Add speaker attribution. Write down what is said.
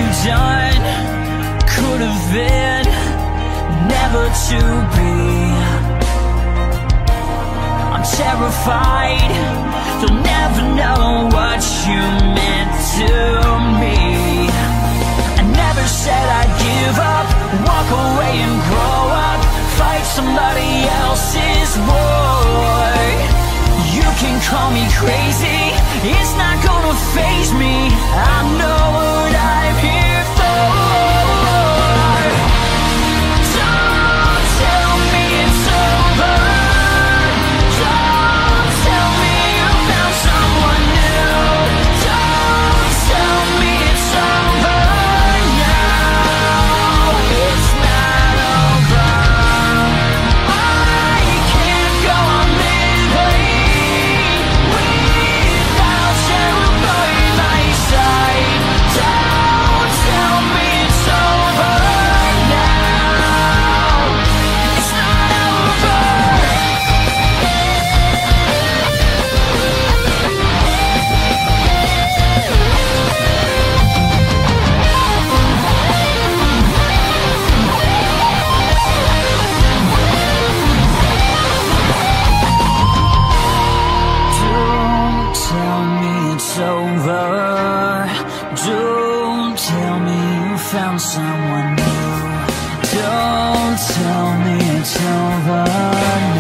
Speaker 1: you've done could have been never to be. I'm terrified they'll never know what you meant to me. I never said I'd give up, walk away and grow up, fight somebody else's war. You can call me crazy, it's not gonna faze me. I know what I'm here for. Don't tell me it's over. Don't tell me you found someone new. Don't tell me it's over now. It's not over. I can't go on living without you by my side. Don't tell me it's over now. It's not over. Don't tell me it's over. Don't tell me you found someone new. Don't tell me it's over